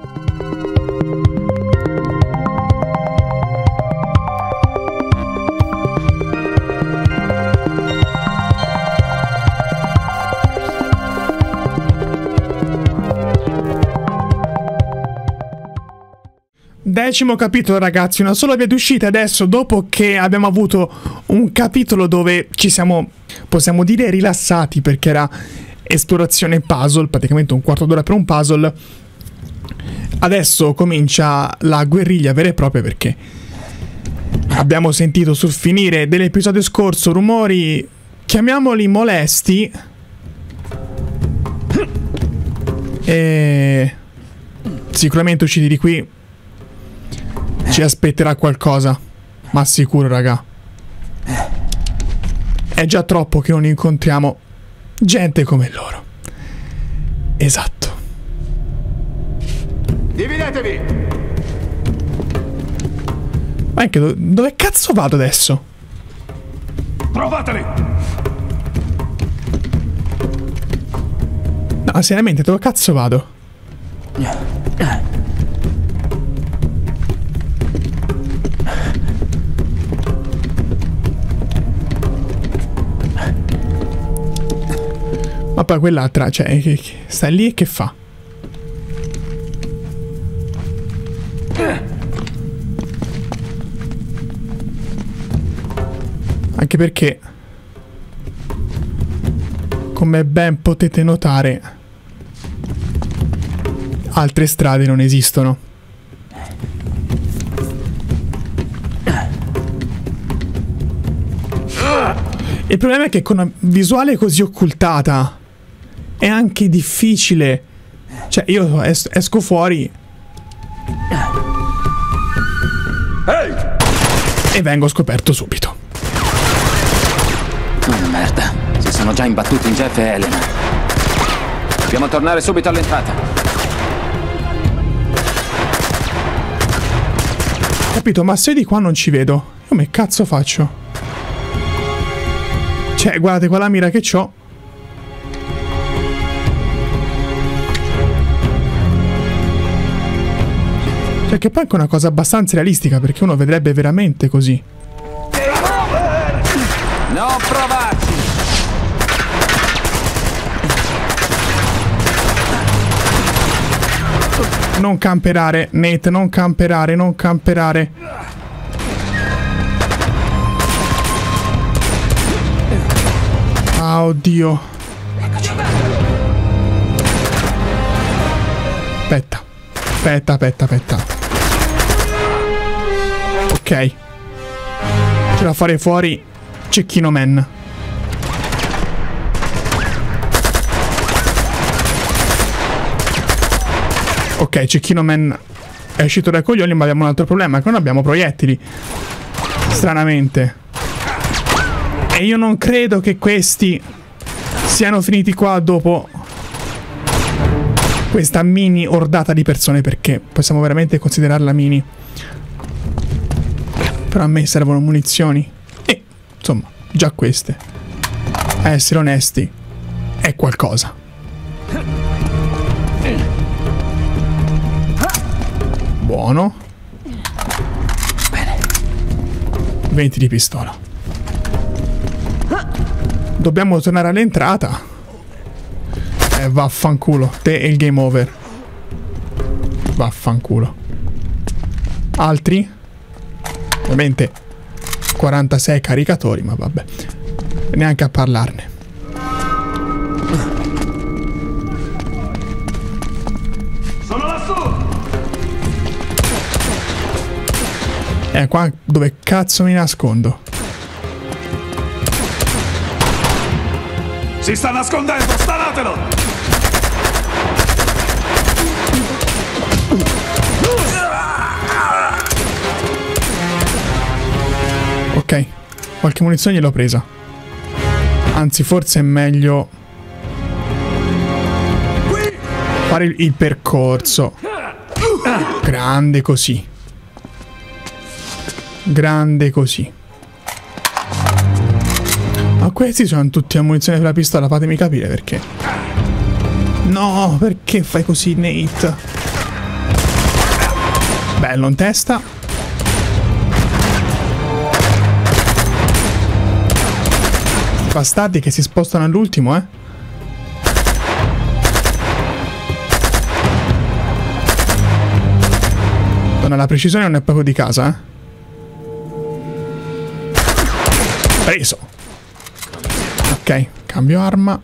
Decimo capitolo, ragazzi, una sola via d'uscita adesso, dopo che abbiamo avuto un capitolo dove ci siamo, possiamo dire, rilassati, perché era esplorazione puzzle, praticamente un quarto d'ora per un puzzle. Adesso comincia la guerriglia vera e propria, perché abbiamo sentito sul finire dell'episodio scorso rumori, chiamiamoli molesti, e sicuramente usciti di qui ci aspetterà qualcosa, ma sicuro, raga. È già troppo che non incontriamo gente come loro. Esatto. Dividetevi! Ma anche dove cazzo vado adesso? Trovateli! No, seriamente, dove cazzo vado? Ma poi quell'altra, cioè, sta lì e che fa? Anche perché, come ben potete notare, altre strade non esistono. Il problema è che con una visuale così occultata è anche difficile. Cioè, io esco fuori e vengo scoperto subito. Oh, merda. Si sono già imbattuti in Jeff e Elena. Dobbiamo tornare subito all'entrata. Capito, ma se io di qua non ci vedo, io come cazzo faccio? Cioè, guardate qua la mira che c'ho. Cioè, che poi è anche una cosa abbastanza realistica, perché uno vedrebbe veramente così. Non provarci! Non camperare, Nate, non camperare, non camperare. Ah, oddio. Aspetta. Aspetta, aspetta, aspetta. Ok. Ce la farei fuori Cecchino Man. Ok, Cecchino Man è uscito dai coglioni, ma abbiamo un altro problema, che non abbiamo proiettili. Stranamente. E io non credo che questi siano finiti qua dopo questa mini ordata di persone, perché possiamo veramente considerarla mini. Però a me servono munizioni. E, insomma, già queste, a essere onesti, è qualcosa. Buono. Bene. 20 di pistola. Dobbiamo tornare all'entrata. Vaffanculo. Te e il game over. Vaffanculo. Altri? Ovviamente 46 caricatori, ma vabbè. Neanche a parlarne. Sono lassù! Qua dove cazzo mi nascondo? Si sta nascondendo, stanatelo! Ok, qualche munizione gliel'ho presa. Anzi, forse è meglio fare il percorso. Grande così. Grande così. Ma questi sono tutti a munizione per la pistola, fatemi capire perché. No, perché fai così, Nate? Bello in testa. Bastardi che si spostano all'ultimo, eh. La precisione non è proprio di casa, eh. Preso. Ok, cambio arma.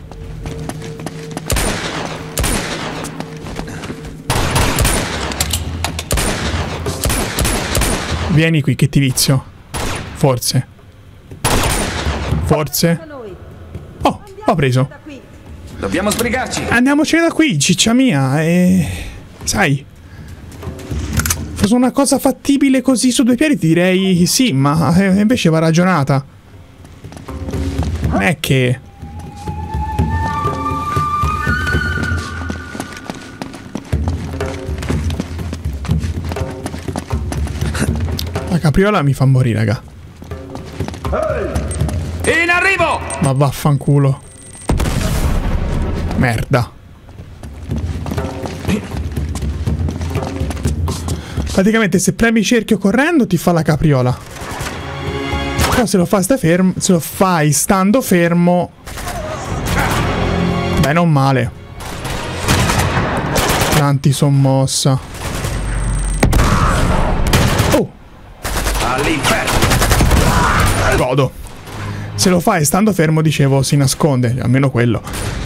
Vieni qui che ti vizio. Forse. Forse. Oh, ho preso. Dobbiamo sbrigarci. Andiamocene da qui, ciccia mia. Sai, fosse una cosa fattibile così su due piedi ti direi sì, ma invece va ragionata. Non è che... La capriola mi fa morire, raga. In arrivo! Ma vaffanculo. Merda. Praticamente se premi cerchio correndo ti fa la capriola. Però se lo fai stando fermo, beh, non male. L'antisommossa. Oh. All'inferno. Godo. Se lo fai stando fermo, dicevo, si nasconde, almeno quello.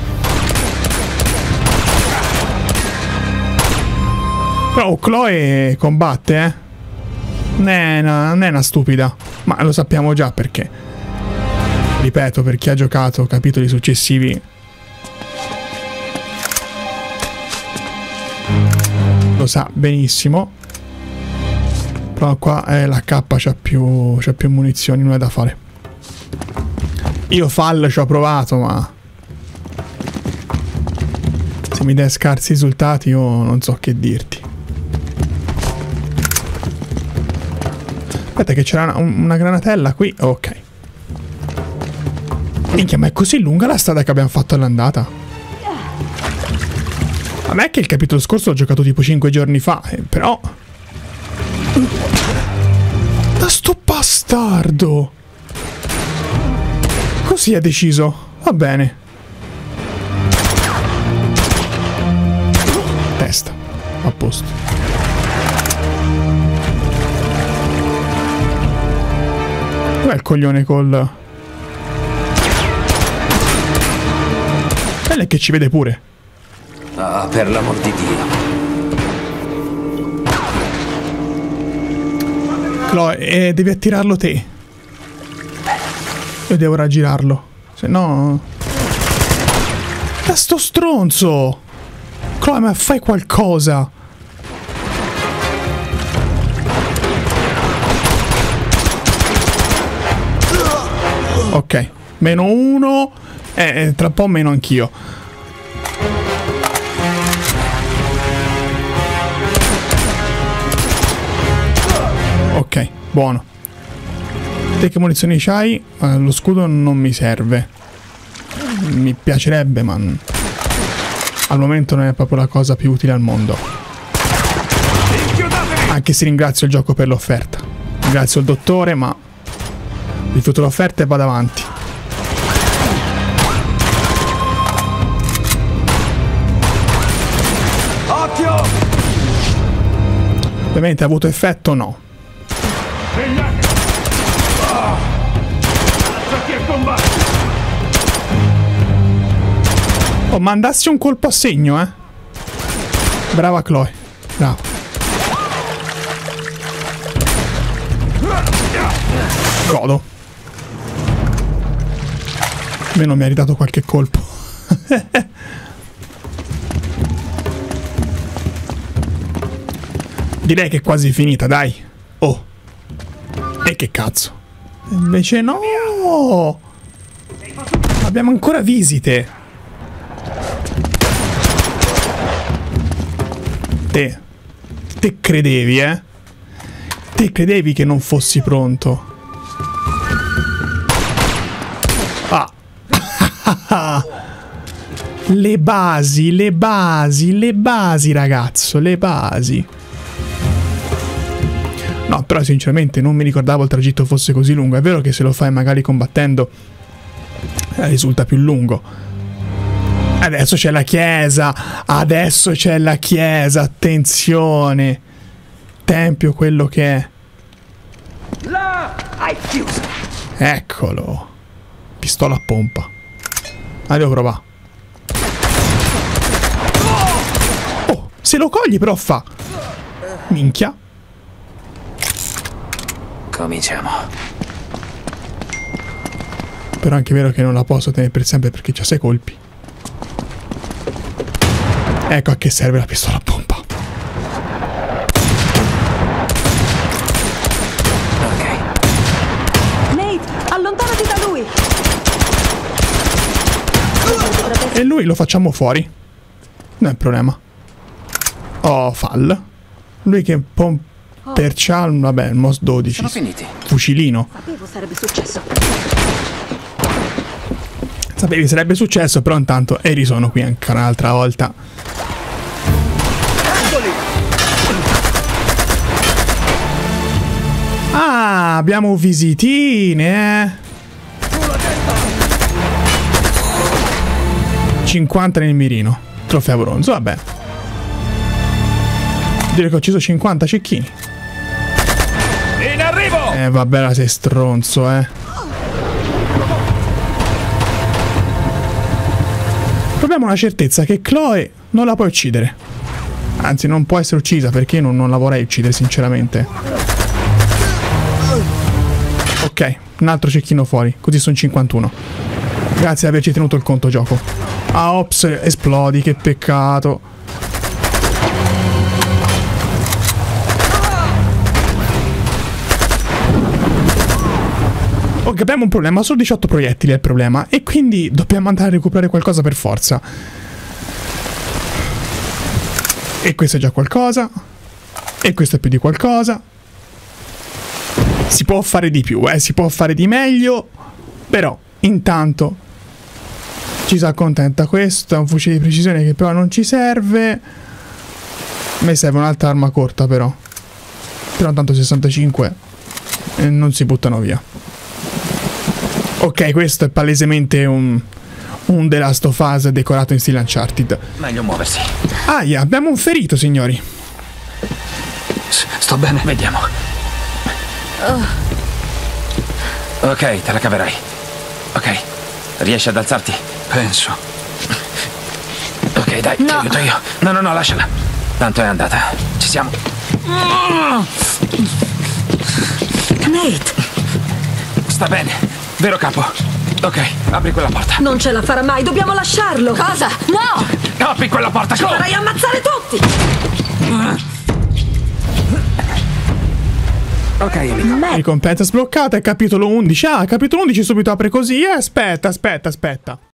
Però Chloe combatte, eh. Non è una stupida. Ma lo sappiamo già perché. Ripeto, per chi ha giocato capitoli successivi, lo sa benissimo. Però qua la K c'ha più munizioni, non è da fare. Io Fall ci ho provato, ma se mi dai scarsi risultati io non so che dirti. Aspetta che c'era una granatella qui. Ok. Minchia, ma è così lunga la strada che abbiamo fatto all'andata? A me è che il capitolo scorso l'ho giocato tipo 5 giorni fa, però... Da sto bastardo! Così ha deciso. Va bene. Testa. A posto. Dov'è il coglione col... Bello è che ci vede pure. Ah, per l'amor di Dio. Chloe, devi attirarlo te. Io devo raggirarlo. Se no... Da sto stronzo! Chloe, ma fai qualcosa! Ok. -1. Tra un po' meno anch'io. Ok, buono. Te che munizioni c'hai? Lo scudo non mi serve. Mi piacerebbe, ma al momento non è proprio la cosa più utile al mondo. Anche se ringrazio il gioco per l'offerta. Ringrazio il dottore, ma rifiuto l'offerta e vado avanti. Occhio! Ovviamente ha avuto effetto? No. Oh, ma andassi un colpo a segno, eh. Brava Chloe. Brava. Godo. Almeno mi ha ridato qualche colpo. Direi che è quasi finita, dai. Oh. E che cazzo. Invece no. Abbiamo ancora visite. Te credevi, eh? Te credevi che non fossi pronto. Ah. Le basi, ragazzo, le basi. No, però sinceramente non mi ricordavo il tragitto fosse così lungo. È vero che se lo fai magari combattendo risulta più lungo. Adesso c'è la chiesa. Adesso c'è la chiesa. Attenzione. Tempio quello che è. Là! Hai chiuso. Eccolo. Pistola a pompa. Devo provare. Oh, se lo cogli però fa. Minchia. Cominciamo. Però è anche vero che non la posso tenere per sempre perché c'ha 6 colpi. Ecco a che serve la pistola a pompa. Allontanati da lui! E lui lo facciamo fuori. Non è problema. Oh, fall. Lui che percià, vabbè, il MOS 12. Sono finiti. Fucilino. Sapevo sarebbe successo. Sapevi sarebbe successo, però intanto e risono qui ancora un'altra volta. Ah, abbiamo visitine, eh. 50 nel mirino. Trofeo bronzo, vabbè. Direi che ho ucciso 50 cecchini. In arrivo! Vabbè, la sei stronzo, eh. Abbiamo la certezza che Chloe non la puoi uccidere. Anzi, non può essere uccisa perché io non la vorrei uccidere, sinceramente. Ok, un altro cecchino fuori, così sono 51. Grazie di averci tenuto il conto, gioco. Ah, ops, esplodi, che peccato. Ok, abbiamo un problema, solo 18 proiettili è il problema. E quindi dobbiamo andare a recuperare qualcosa per forza. E questo è già qualcosa. E questo è più di qualcosa. Si può fare di più, si può fare di meglio. Però, intanto, ci si accontenta. Questo è un fucile di precisione che però non ci serve. A me serve un'altra arma corta, però. Però tanto 65 non si buttano via. Ok, questo è palesemente un The Last of Us decorato in stile Uncharted. Meglio muoversi. Aia, abbiamo un ferito, signori. Sto bene. Vediamo. Ok, te la caverai. Ok, riesci ad alzarti? Penso. Ok, dai, ti aiuto io. No, lasciala. Tanto è andata. Ci siamo. Nate! Sta bene, vero capo? Ok, apri quella porta. Non ce la farà mai, dobbiamo lasciarlo! Cosa? No! Apri quella porta, Ci farai ammazzare tutti! Ok, amico. Ricompensa sbloccata, è capitolo 11. Ah, capitolo 11 subito apre così. Aspetta.